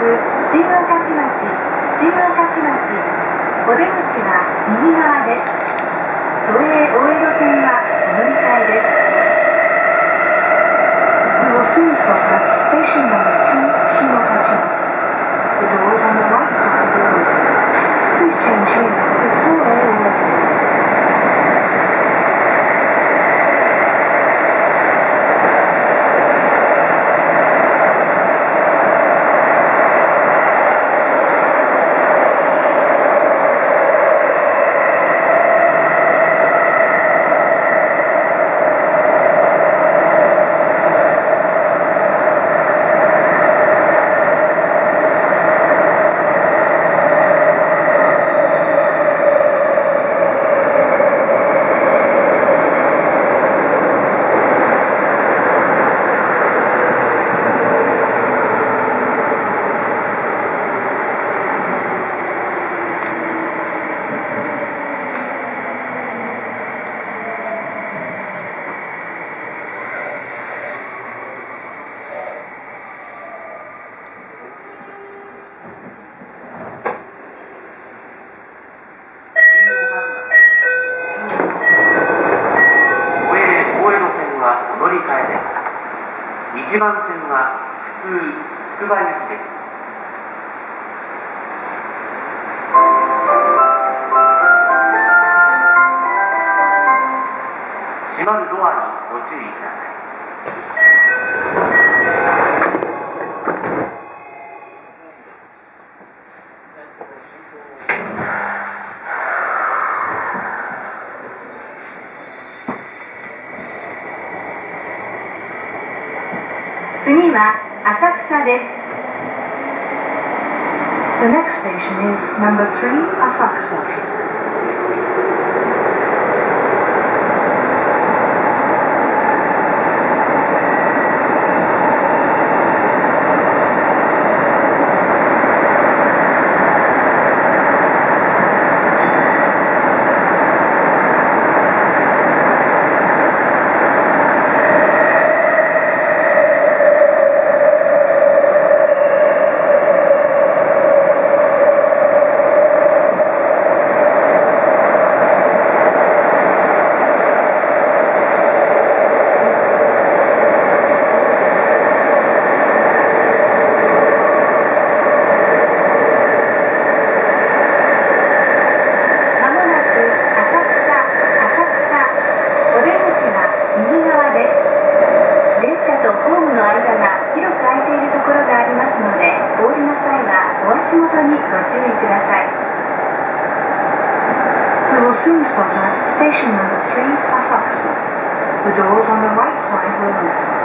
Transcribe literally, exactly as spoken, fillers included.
新御徒町、新御徒町、お出口は右側です。都営大江戸線はお乗り換えです。We will soon stop at station number two, Shin-Okachimachi. The doors on the right side are open. Please change here before all. いちばん線は普通つくば行きです。閉まるドアにご注意ください。次は浅草です。The next station is number three, Asakusa. 足元にご注意ください。We will soon stop at station number three, Asakusa. The doors on the right side will open.